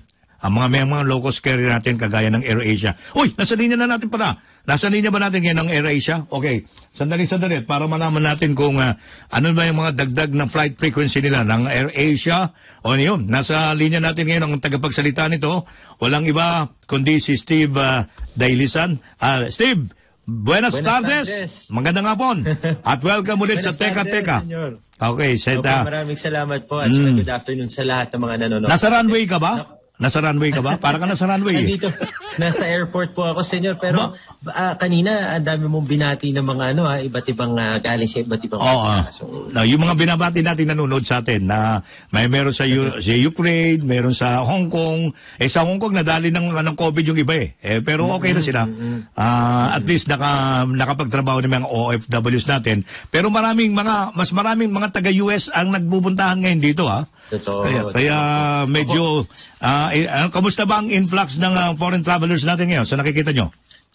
ang mga may mga low-cost carrier natin kagaya ng AirAsia. Uy, nasa linya na natin pala. Nasa linya ba natin ngayon ng AirAsia? Okay, sandali sandali para malaman natin kung uh, ano ba yung mga dagdag ng flight frequency nila ng AirAsia. O yun, nasa linya natin ngayon ang tagapagsalita nito. Walang iba kundi si Steve uh, Dailisan. Uh, Steve, buenas, buenas tardes. tardes. Magandang hapon. At welcome ulit sa Teka Teka. Senyor. Okay, Seta. Okay, maraming salamat po at mm. good afternoon sa lahat ng mga nanonood. Nasa runway ka ba? No. Nasa runway ka ba? Para ka nasa runway eh. Dito, nasa airport po ako, senyor. Pero uh, kanina, ang dami mong binati ng mga ano, ha, iba't ibang uh, galing sa iba't ibang oh, bansa. So, no, yung mga binabati natin nanonood sa atin na may meron sa, U- sa Ukraine, meron sa Hong Kong. Eh sa Hong Kong, nadali ng, ng COVID yung iba eh. eh pero okay na sila. Uh, at least naka, nakapagtrabaho ng mga O F Ws natin. Pero maraming mga, mas maraming mga taga-U S ang nagbubuntahan ngayon dito ha. Totoo. Kaya, kaya medyo, uh, eh, uh, kamusta ba ang influx ng uh, foreign travelers natin ngayon? Sa nakikita nyo?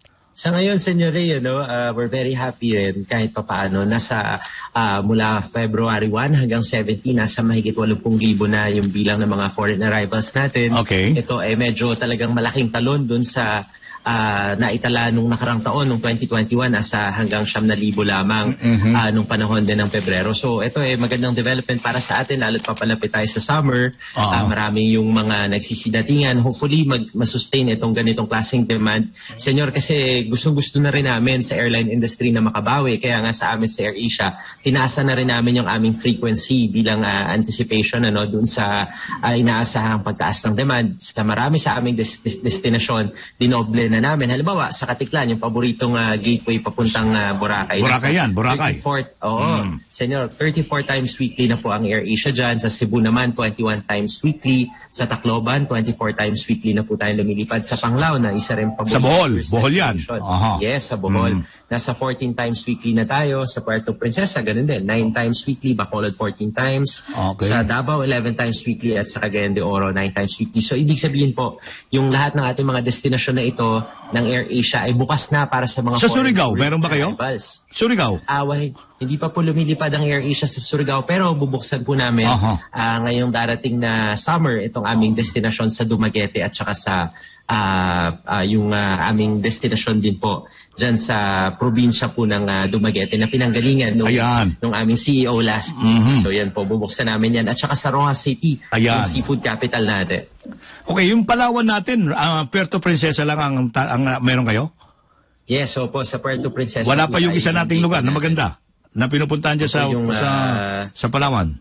Sa ngayon, Senyor Ray, you know, uh, we're very happy rin kahit papaano. Nasa uh, mula February first hanggang seventeen, nasa mahigit eighty thousand na yung bilang ng mga foreign arrivals natin. Okay. Ito ay eh, medyo talagang malaking talon dun sa Uh, naitala nung nakarang taon, nung twenty twenty-one, nasa hanggang siyam na libo lamang mm-hmm. uh, nung panahon din ng Pebrero. So ito ay eh, magandang development para sa atin, lalo't papalapit tayo sa summer. Uh-huh. Uh, maraming yung mga nagsisidatingan. Hopefully mag masustain itong ganitong klaseng demand. Senyor, kasi gustong-gusto na rin namin sa airline industry na makabawi. Kaya nga sa amin sa AirAsia, tinaasa na rin namin yung aming frequency bilang uh, anticipation ano, dun sa uh, inaasahang pagtaas ng demand. Sa marami sa aming des- des- destinasyon, dinoble na namin. Halimbawa, sa Katiklan, yung paboritong uh, gateway papuntang uh, Boracay. Boracay yan, Boracay. thirty-four, oo, mm. Senyor, thirty-four times weekly na po ang AirAsia dyan. Sa Cebu naman, twenty-one times weekly. Sa Tacloban, twenty-four times weekly na po tayo lumilipad. Sa Panglao, na isa rin paborito. Sa Bohol, Bohol yan. Uh-huh. Yes, sa Bohol. Mm. Nasa fourteen times weekly na tayo. Sa Puerto Princesa, ganun din. nine times weekly, Bacolod fourteen times. Okay. Sa Davao, eleven times weekly. At sa Cagayan de Oro, nine times weekly. So, ibig sabihin po, yung lahat ng ating mga destinasyon na ito ng AirAsia ay bukas na para sa mga sa Surigao, meron ba kayo? Arrivals. Surigao? Ah, uh, hindi pa po lumilipad ang AirAsia sa Surigao pero bubuksan po namin uh-huh. uh, ngayong darating na summer itong aming destinasyon sa Dumaguete at saka sa uh, uh, yung uh, aming destinasyon din po dyan sa probinsya po ng uh, Dumaguete na pinanggalingan nung, nung aming C E O last year. Mm-hmm. So yan po, bubuksan namin yan. At saka sa Rojas City, Ayan. Yung seafood capital natin. Okay, yung Palawan natin, uh, Puerto Princesa lang ang, ang, ang meron kayo? Yes, so po, sa Puerto Princesa. Wala pa yung isa nating lugar na maganda na pinupuntahan dyan sa, yung, sa, uh, sa Palawan?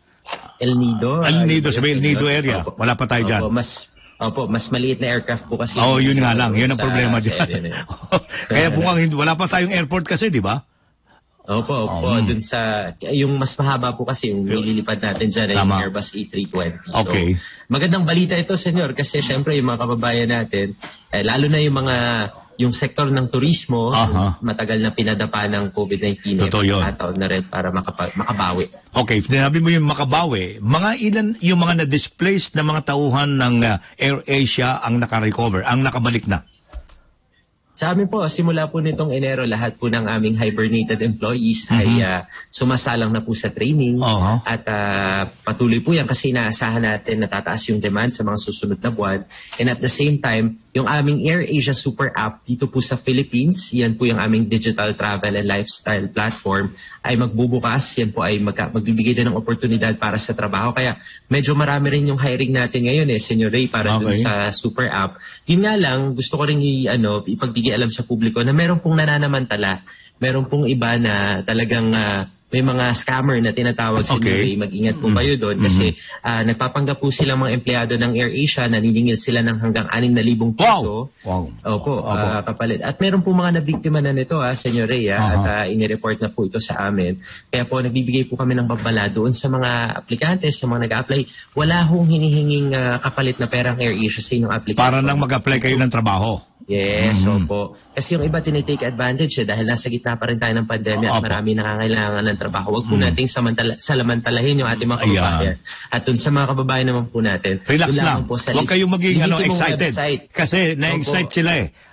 El Nido. El Nido, sa El Nido area. Opo. Wala pa tayo dyan. Opo, mas, opo, mas maliit na aircraft po kasi. Oo, oh, yun nga lang. Yun ang problema dyan. Kaya po, wala pa tayong airport kasi, di ba? Opo, opo. Um, dun sa, yung mas mahaba po kasi yung nililipad natin dyan ay yung Airbus A three twenty. So, okay. Magandang balita ito, senyor, kasi syempre yung mga kababayan natin, eh, lalo na yung mga yung sektor ng turismo, uh-huh. matagal na pinadapa ng COVID nineteen. Totoo yun. Nakataon na rin para makapa- makabawi. Okay, sinabi mo yung makabawi. Mga ilan yung mga na-displaced na mga tauhan ng uh, AirAsia ang naka-recover, ang nakabalik na? Sa amin po, simula po nitong Enero, lahat po ng aming hibernated employees mm-hmm. ay uh, sumasalang na po sa training. Uh-huh. At uh, patuloy po yan kasi inaasahan natin na tataas yung demand sa mga susunod na buwan. And at the same time, yung aming AirAsia Super App dito po sa Philippines, yan po yung aming digital travel and lifestyle platform, ay magbubukas. Yan po ay mag- magbibigay din ng oportunidad para sa trabaho. Kaya medyo marami rin yung hiring natin ngayon eh, Senyor Ray, para okay. dun sa Super App. Yun nga lang, gusto ko rin i- ano, ipagbigay alam sa publiko na meron pong nananamantala, meron pong iba na talagang uh, may mga scammer na tinatawag sa okay. New Mag-ingat po kayo doon kasi uh, nagpapanggap po silang mga empleyado ng AirAsia, naniningil sila ng hanggang anim na libong piso. Wow! Wow. Opo, uh, kapalit. At meron po mga nabiktima na nito, ha, Senyor Ray, uh-huh. at uh, inireport na po ito sa amin. Kaya po, nagbibigay po kami ng babala doon sa mga aplikante, sa mga nag-a-apply. Wala hong hinihinging uh, kapalit na perang AirAsia sa inyong application. Para nang mag-apply kayo ng trabaho. Yes, mm-hmm. Opo. Kasi yung iba tinitake advantage eh, dahil nasa gitna pa rin tayo ng pandemya at marami nangangailangan ng trabaho. Huwag po mm-hmm. nating samantala, salamantalahin yung ating mga kababayan. At dun sa mga kababayan naman po natin. Relax lang. Huwag kayong maging ano, excited. Website. Kasi na-excite Opo. Sila eh.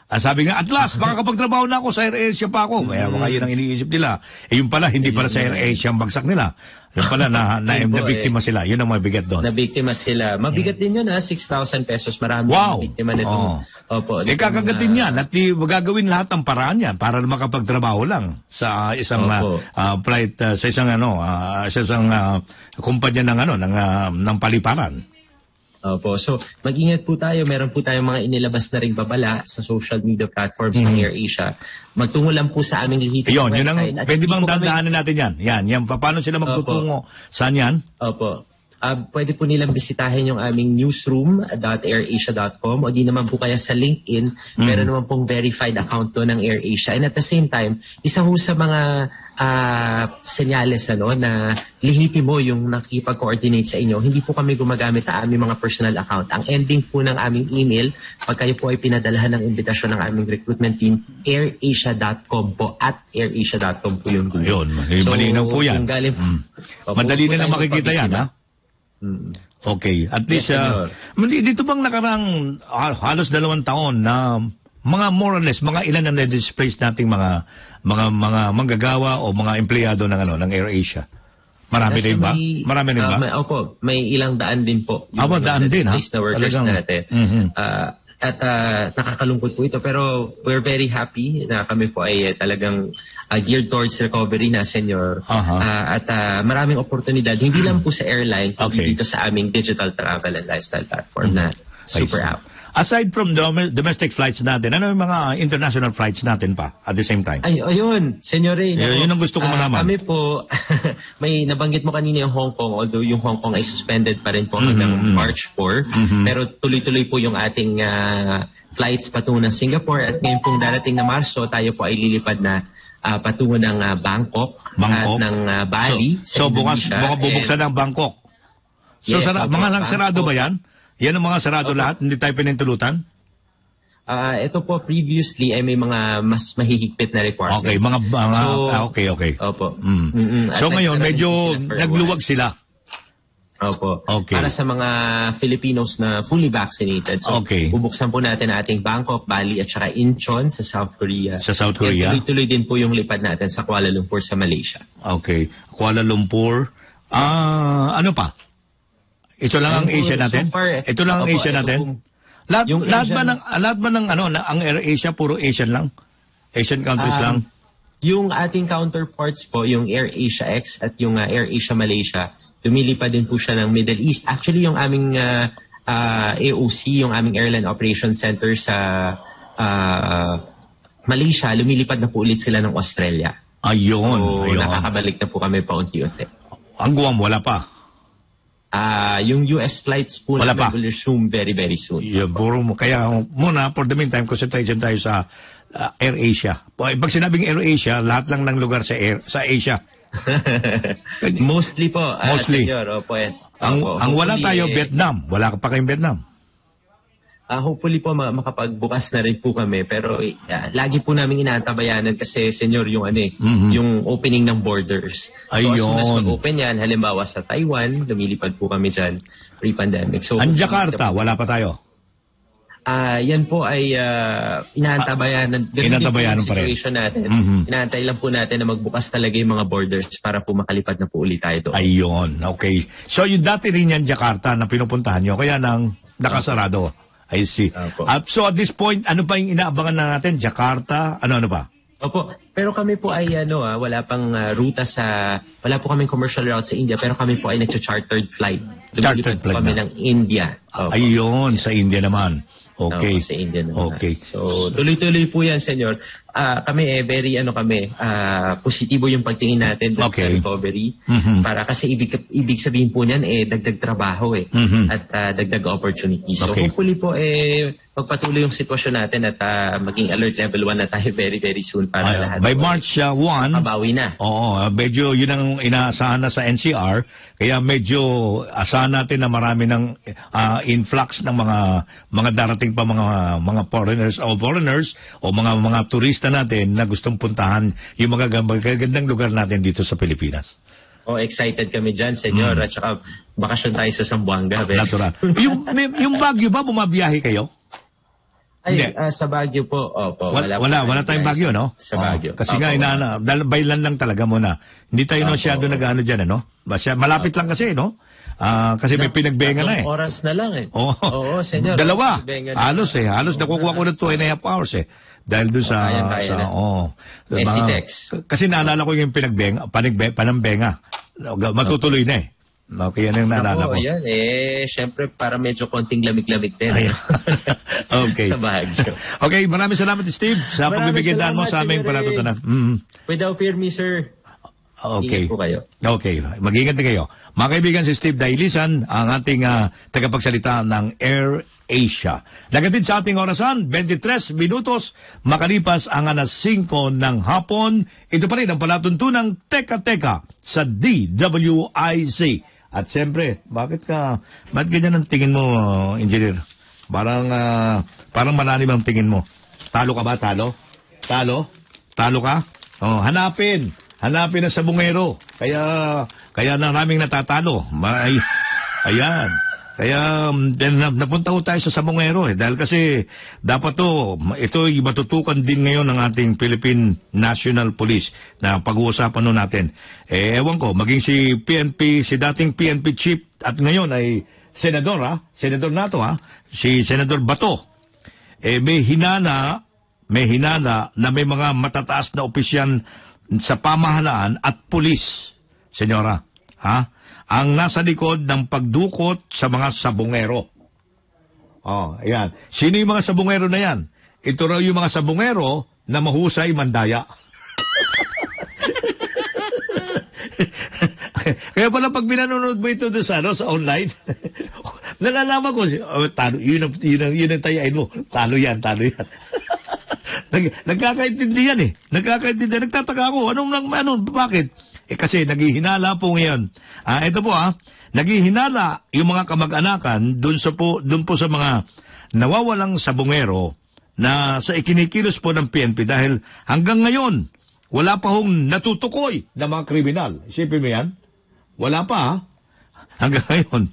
Ah, sabi nga, at last, makakapagtrabaho na ako sa AirAsia pa ako. Kaya mga yun ang iniisip nila. Eh, yung pala, hindi para sa AirAsia ang bagsak nila. Yung pala, na, na, Yun po, na biktima eh. sila. Yun ang mabigat doon. Nabiktima sila. Mabigat din yun ha, six thousand pesos. Marami Wow! ang biktima nito. Oo. Opo. Eh, kakagatin yan. At di, gagawin lahat ng paraan yan para makapagtrabaho lang sa isang uh, Opo. uh, flight, uh, sa isang ano, uh, sa isang uh, kumpanya ng ano, ng, uh, ng paliparan. Opo. So, mag-ingat po tayo. Meron po tayong mga inilabas na ring babala sa social media platforms Mm. ng AirAsia. Magtungo lang po sa aming lihitin Yun, yun ang, website. At pwede hindi bang po kami- dandaanan natin yan? Yan, yan. Paano sila magtutungo? Saan yan? Opo. Ah, pwede po nilang bisitahin yung aming newsroom dot airasia dot com o di naman po kaya sa LinkedIn. Meron naman pong verified account doon ng AirAsia. And at the same time, isa ho sa mga ah, senyales ano, na lihitin mo yung nakipag-coordinate sa inyo, hindi po kami gumagamit sa aming mga personal account. Ang ending po ng aming email, pag kayo po ay pinadalahan ng imbitasyon ng aming recruitment team, airasia dot com po, at airasia dot com po yung dulo. Yun, malinaw po yan. kung galing, Opo, Madali po nila tayo makikita yan, pabiktima. ha? Okay. At least, Yes, uh, mali- dito bang nakarang ah, halos dalawang taon na mga more or less, mga ilan na na-displace nating mga mga mga manggagawa o mga empleyado ng ano ng AirAsia? Marami Kasi din ba? may- Marami din ah, ba? may, opo, may ilang daan din po. Ah, ba, daan din, ha? Na workers Talagang- natin. Mhm. Ah, at ah, nakakalungkot po ito. Pero we're very happy na kami po ay eh, talagang ah, geared towards recovery na, Senyor. Aha. Ah, at ah, maraming oportunidad. Hindi lang po sa airline, kundi Okay. dito sa aming digital travel and lifestyle platform na super I see. app. Aside from dom- domestic flights natin, ano yung mga international flights natin pa at the same time? Ay, ayun, Senyor Ray. Yun- yun ang gusto ko Ah, malaman. kami po, may nabanggit mo kanina yung Hong Kong, although yung Hong Kong ay suspended pa rin po hanggang March fourth. Pero tuloy-tuloy po yung ating ah, flights patungo ng Singapore at ngayon pong darating na Marso, tayo po ay lilipad na ah, patungo ng ah, Bangkok, Bangkok? at ng ah, Bali. So, so sa bukas, Indonesia. bukas bubuksan And- ng Bangkok. So, Yes, sara- opo, mga lang Bangkok. sarado ba yan? Yan ang mga sarado lahat? Hindi tayo pinintulutan? Ah, ito po previously ay may mga mas mahihigpit na requirements. Okay, mga, mga So, ah, okay, okay. Opo. Mm. Mm-mm. At So ngayon, nagsara medyo din sila for a while. nagluwag sila. Opo. Okay. Para sa mga Filipinos na fully vaccinated. So, Okay. bubuksan po natin ang ating Bangkok, Bali at saka Incheon sa South Korea. Sa South Korea? At tuloy-tuloy din po yung lipad natin sa Kuala Lumpur sa Malaysia. Okay. Kuala Lumpur. Ah, ano pa? Ito lang ang Ano po, Asia so natin? far, eh. Ito lang ang Opo, Asia ito natin? pong- Lahat, yung lahat ba Asian- ng, lahat ba ng ano, na, ang AirAsia, puro Asian lang? Asian countries Um, lang? Yung ating counterparts po, yung AirAsia X at yung uh, AirAsia Malaysia, lumilipad din po siya ng Middle East. Actually, yung aming uh, uh, A O C, yung aming Airline Operations Center sa uh, Malaysia, lumilipad na po ulit sila ng Australia. Ayun, So, ayun. nakakabalik na po kami paunti-unti. Ang Guam, wala pa. Ah, yung U S flights po Wala namin pa. will resume very, very soon. Yun, puro mo. Kaya muna, for the meantime, concentration tayo sa uh, AirAsia. Pag sinabing AirAsia, lahat lang ng lugar sa Air, sa Asia. Mostly po. ah, Mostly. senyor, opo, yan. Ang, Opo, ang wala hopefully, tayo, eh, Vietnam. Wala ka pa kayong Vietnam. Ah, hopefully po ma- makapagbukas na rin po kami, pero eh, ah, lagi po namin inaantabayanan kasi senyor yung ano eh, yung opening ng borders. So as soon as Ayun. mag-open yan, halimbawa sa Taiwan, lumilipad po kami dyan pre-pandemic. So Ang Jakarta, wala pa tayo. Ah, yan po ay uh, inaantabayanan. Ganun din po Inaantabayanan yung pa rin. situation natin. Mhm. Inaantay lang po natin na magbukas talaga yung mga borders para po makalipad na po ulit tayo doon. Ayun, okay. So yung dati rin yan, Jakarta, na pinupuntahan nyo, kaya nang nakasarado. I see. Opo. Uh, so at this point, ano pa yung inaabangan na natin? Jakarta, ano-ano ba? Opo, pero kami po ay ano ah, wala pang ah, ruta sa, wala po kaming commercial route sa India, pero kami po ay nag-chartered flight. Chartered Lumilipad po flight kami na. ng India. Opo. Ayun, sa India naman. Okay. Opo, sa India naman. Okay. So, tuloy-tuloy po yan, senyor. Ah, kami eh, very ano kami, ah, positibo yung pagtingin natin dun sa Okay. recovery. Mhm. Para kasi ibig, ibig sabihin po niyan, eh, dagdag trabaho eh. Mhm. At ah, dagdag opportunity. So, Okay. hopefully po, eh, magpatuloy yung sitwasyon natin at ah, maging alert level one na tayo very, very soon para Ay, lahat. by po, March uh, first, mabawi na. oo, uh, medyo yun ang inaasahan na sa N C R, kaya medyo asahan natin na marami ng uh, influx ng mga mga darating pa mga mga foreigners o foreigners o mga mga turista natin na gustong puntahan yung mga magagandang lugar natin dito sa Pilipinas. Oh, excited kami dyan, senyor. At saka, bakasyon tayo sa Zamboanga. very Natural. soon. yung may- yung Baguio ba bumabiyahe kayo? Ay, Hindi. ah, sa Baguio po, opo. Wala, po wala, tayong wala tayong Baguio, no? Sa Baguio. Oh, kasi Opo, nga, inaana, dahil baylan lang talaga muna. Hindi tayo Opo. masyado nag-ano dyan, ano? Basta, malapit lang kasi, no? Ah, kasi may pinagbenga na eh. Tatlong oras na lang eh. Oo, Oo, senyor. Dalawa. Pinagbenga na. Halos eh. Halos nakukuha ko ng two and a half hours eh. Dahil doon sa... kaya, kaya sa na. oh, S C mga- Tex. k- Kasi naalala ko yung pinagbenga, panigbe, panambenga. Matutuloy na eh. Okay, yan yung naalala ko. Ako, yan eh. Siyempre, para medyo konting lamig-lamig din. Ayan. Okay. Sa Baguio. Okay, maraming salamat Steve sa Maraming pagbibigay daan mo salamat, sa aming Senyor Ray. panatutunan. Mm. Without fear me, sir. Okay. Ingat po kayo. Okay, mag-ingat na kayo. Mga kaibigan, si Steve Dailisan, ang ating uh, tagapagsalita ng Air Asia. Nagatid sa ating orasan, twenty-tres minutos, makalipas ang alas singko ng hapon. Ito pa rin ang palatuntunang Teka Teka sa D W I C. At siyempre, bakit ka, bakit ganyan ang tingin mo, uh, engineer? Parang, uh, parang malalim ang tingin mo. Talo ka ba? Talo? Talo? Talo ka? Oh, hanapin. Hanapin ang sabungero. Kaya, kaya naraming natatalo. May, ayan. Kaya, um, napunta ko tayo sa sabungero eh. Dahil kasi, dapat to, ito ay matutukan din ngayon ng ating Philippine National Police na pag-uusapan nun natin. Eh, ewan ko, maging si P N P, si dating P N P chief at ngayon ay senador ha, senador nato ha, si Senador Bato. Eh, may hinana, may hinana na may mga matataas na opisyan sa pamahalaan at pulis, senyora, ha? Ang nasa likod ng pagdukot sa mga sabungero. Oh, ayan. Sino yung mga sabungero na yan? Ito raw yung mga sabungero na mahusay mandaya. Kaya pala pag pinanonood mo ito doon sa, ano, sa online, nalalaman ko, oh, talo, yun ang, yun ang, yun ang tayain mo. Talo yan, talo yan. Nag, nagkakaintindihan eh. Nagkakaintindihan. Nagtataka ako. Anong, anong, bakit? Eh kasi naghihinala po ngayon. Ah, ito po ah, naghihinala yung mga kamag-anakan doon sa po, doon po sa mga nawawalang sabungero na sa ikinikilos po ng P N P dahil hanggang ngayon wala pa hong natutukoy na mga kriminal. Isipin mo yan? Wala pa ah. Hanggang ngayon.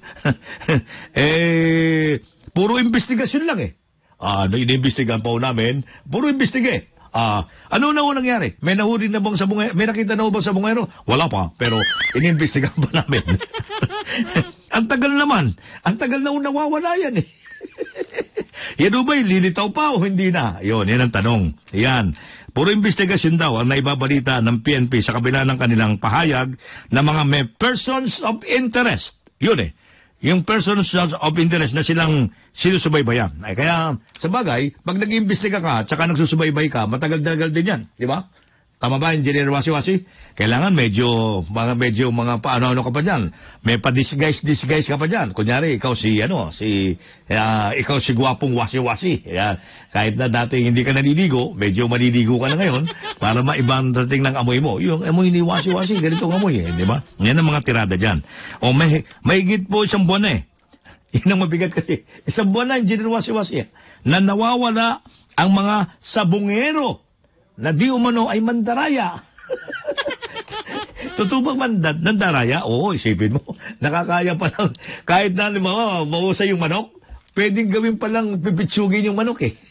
eh, puro investigasyon lang eh. Ah, ano iniimbestigahan po namin? Puro imbestige. Ah, ano na ho nangyari? May nahuli na bang sabungero? May nakita na ho bang sabungero? Wala pa, pero iniimbestigahan pa namin. Ang tagal naman. Ang tagal na ho nawawala yan eh. Yan ho ba'y lilitaw pa o hindi na? Yun, yan ang tanong. Yan. Puro investigasyon daw ang naibabalita ng P N P sa kabila ng kanilang pahayag na mga may persons of interest. Yun eh. Yung persons of interest na silang sinusubaybayan. Ay, kaya, sa bagay, pag nag-iimbestiga ka, tsaka nagsusubaybay ka, matagal-tagal din yan. Di ba? Tama ba, Engineer Wasi-Wasi? Kailangan medyo, mga medyo, mga paano-ano ka pa dyan. May pa-disguise-disguise ka pa dyan. Kunyari, ikaw si, ano, si, uh, ikaw si guwapong Wasi-Wasi. Yan. Kahit na dati hindi ka naliligo, medyo maliligo ka na ngayon, para maibang dating ng amoy mo. Yung amoy ni Wasi-Wasi, ganitong amoy eh, di ba? Yan ang mga tirada dyan. O may, may higit po isang buwan na eh. Yan ang mabigat kasi. Isang buwan na, Engineer Wasi-Wasi, na nawawala ang mga sabungero na di umano ay mandaraya. Totoo bang mandat, mandaraya? Oo, isipin mo. Nakakaya pa lang. Kahit na mga mausay yung manok, pwedeng gawin pa lang pipitsugin yung manok eh.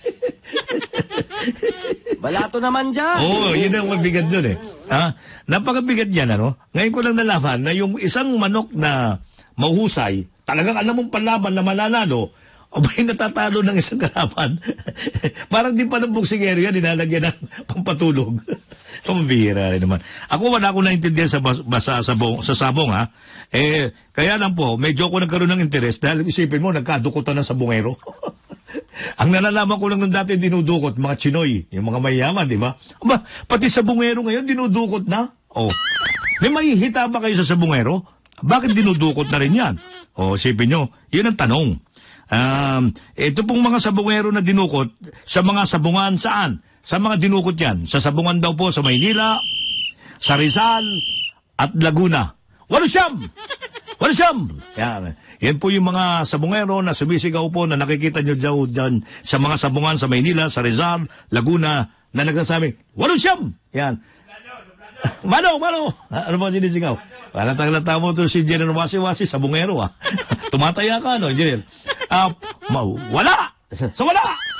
Balato naman dyan. Oo, yun ang mabigat dun eh. Ha? Napakabigat yan, ano? Ngayon ko lang nalaman na yung isang manok na mahusay, talagang alam mong panlaban na mananalo, abay natatalo ng isang kalaban. Parang di pa ng boksingero yan, nilalagyan ng pampatulog. So, mabihira rin naman. Ako wala akong naintindihan sa, basa, sa, sabong, sa sabong, ha? Eh, kaya lang po, medyo ako nagkaroon ng interes dahil isipin mo, nagkadukutan ng sabongero. Ang nalalaman ko lang nung dati dinudukot, mga Chinoy, yung mga mayaman, di ba? Aba, pati sabongero ngayon, dinudukot na. Oh. May mahihita ba kayo sa sabongero? Bakit dinudukot na rin yan? O, isipin nyo, yun ang tanong. Um, ito pong mga sabungero na dinukot sa mga sabungan saan? Sa mga dinukot yan. Sa sabungan daw po sa Maynila, sa Rizal, at Laguna. Walo siyam! Walo siyam! Yan. Yan po yung mga sabungero na sumisigaw po na nakikita nyo dyan sa mga sabungan sa Maynila, sa Rizal, Laguna, na nagsasabi, walo siyam! Yan. Mano, mano! Ano ba sinisigaw? Parang taglata mo ito si Engineer Wasi-Wasi, sabungero ah. Tumataya ka, no, Engineer? Uh, wala! So wala!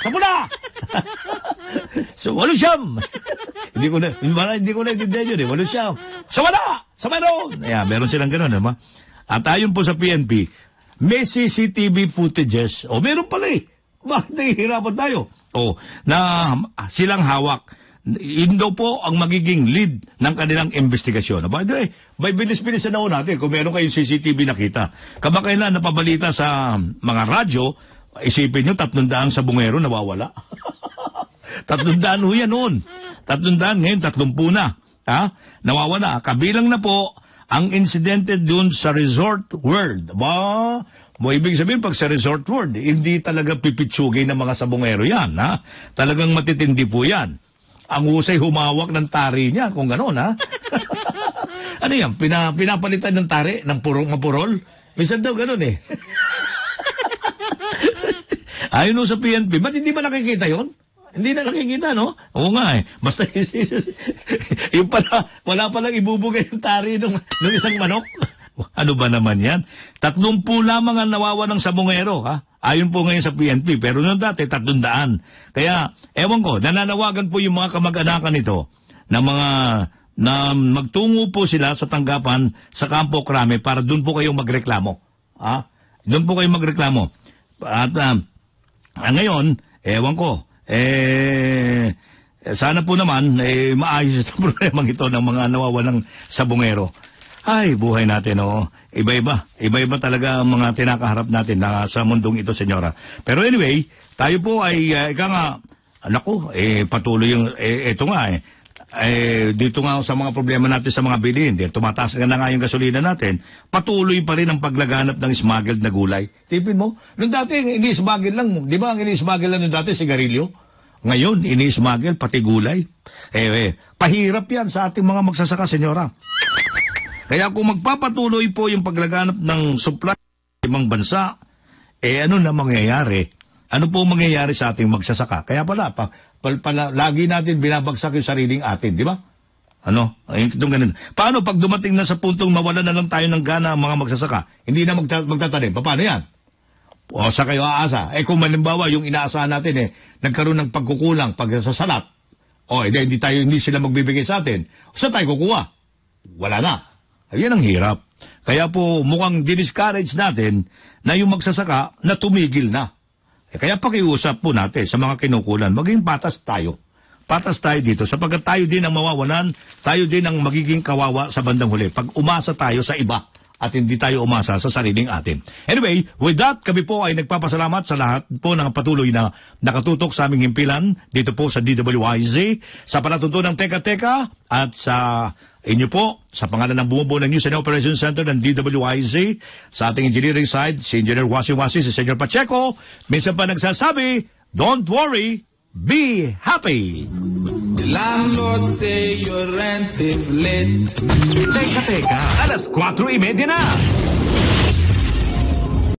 Samuna! So, walo siyam! hindi ko na, hindi ko na intindihan yun eh. Walo siyam. Samuna! Samano! Ayan, meron silang ganun, diba? At ayon po sa P N P, may C C T V footages. O, meron pala eh. Bakit nahihirapan tayo? O, na silang hawak. Yun daw po ang magiging lead ng kanilang investigasyon. By the way, may bilis-bilis na natin kung meron kayong C C T V nakita. Kamakailan napabalita sa mga radyo, isipin nyo, tatlong daang sabungero nawawala. tatlong daan ho yan noon. Tatlong daan, ngayon tatlong puna. Ha? Nawawala. Kabilang na po ang insidente dun sa Resort World. Ba, mo ibig sabihin pag sa Resort World, hindi talaga pipitsugay ng mga sabungero yan. Ha? Talagang matitindi po yan. Ang husay humawak ng tari niya, kung gano'n, ha? Ano yan? Pina, pinapalitan ng tari, ng purong mapurol? Minsan daw gano'n, eh. Ayun o sa P N P, ba't hindi ba nakikita yon? Hindi na nakikita, no? Oo nga, eh. Basta, yung pala, wala palang ibubugay yung tari ng, ng isang manok. Ano ba naman yan? Tatlong po lamang ang nawawa ng sabungero, ha? Ayon po ngayon sa P N P, pero noon dati, tatlong daan. Kaya, ewan ko, nananawagan po yung mga kamag-anakan nito na mga, na magtungo po sila sa tanggapan sa Campo Crame para doon po kayong magreklamo. Ha? Doon po kayong magreklamo. At, uh, ngayon, ewan ko, eh, sana po naman, eh, maayos sa problemang ito ng mga nawawalang sabungero. Ay, buhay natin, oh. Iba-iba. Iba-iba talaga ang mga tinakaharap natin na sa mundong ito, senyora. Pero anyway, tayo po ay, uh, ika nga, naku, eh, patuloy yung, eh, ito nga, eh, eh, dito nga sa mga problema natin sa mga bilhin, eh, tumataas na nga yung gasolina natin, patuloy pa rin ang paglaganap ng smuggled na gulay. Tipin mo, nung dati, ini-smuggle lang, di ba ang ini-smuggle lang nung dati, sigarilyo? Ngayon, ini-smuggle, pati gulay. Eh, eh, pahirap yan sa ating mga magsasaka, senyora. Kaya kung magpapatuloy po yung paglaganap ng supply ng ibang bansa, eh ano na mangyayari? Ano po mangyayari sa ating magsasaka? Kaya pala, pa, pa, pala lagi natin binabagsak yung sariling atin, di ba? Ano? Ay, itong ganun. Paano pag dumating na sa puntong mawalan na lang tayo ng gana ang mga magsasaka? Hindi na magta- magtatanim. Paano yan? O sa kayo aasa? Eh kung malimbawa yung inaasahan natin eh, nagkaroon ng pagkukulang pag sa salat, o eh, hindi tayo, hindi sila magbibigay sa atin, saan tayo kukuha? Wala na. Yan ang hirap. Kaya po mukhang diniscourage natin na yung magsasaka na tumigil na. Eh, kaya pakiusap po natin sa mga kinukulan, maging patas tayo. Patas tayo dito sapagkat tayo din ang mawawalan, tayo din ang magiging kawawa sa bandang huli. Pag umasa tayo sa iba at hindi tayo umasa sa sariling atin. Anyway, with that, kami po ay nagpapasalamat sa lahat po ng patuloy na nakatutok sa aming himpilan dito po sa D W I Z, sa palatuntunan ng Teka Teka at sa inyo po, sa pangalan ng bumubuo ng News and Operations Center ng D W I Z, sa ating engineering side, si Engineer Wasi-Wasi, si Senyor Pacheco, minsan pa nagsasabi, don't worry, be happy! Landlord say your rent is late. Teka Teka, alas kwatro y media na.